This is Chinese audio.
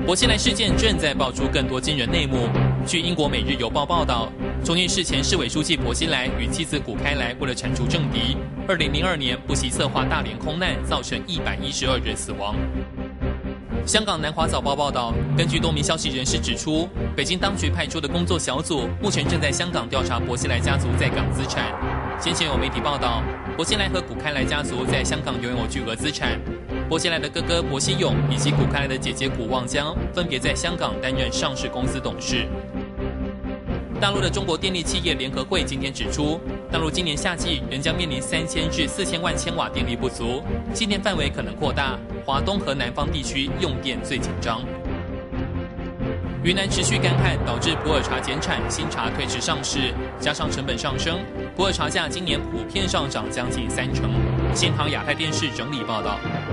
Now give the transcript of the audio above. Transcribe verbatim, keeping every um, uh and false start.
薄熙来事件正在爆出更多惊人内幕。据英国《每日邮报》报道，重庆市前市委书记薄熙来与妻子谷开来为了铲除政敌，二零零二年不惜策划大连空难，造成一百一十二人死亡。香港南华早报报道，根据多名消息人士指出，北京当局派出的工作小组目前正在香港调查薄熙来家族在港资产。先前有媒体报道，薄熙来和谷开来家族在香港拥有巨额资产。薄熙来的哥哥薄熙勇以及谷开来的姐姐谷望江分别在香港担任上市公司董事。大陆的中国电力企业联合会今天指出，大陆今年夏季仍将面临三千至四千万千瓦电力不足，限电范围可能扩大，华东和南方地区用电最紧张。云南持续干旱导致普洱茶减产，新茶推迟上市，加上成本上升，普洱茶价今年普遍上涨将近三成。新唐亚太电视整理报道。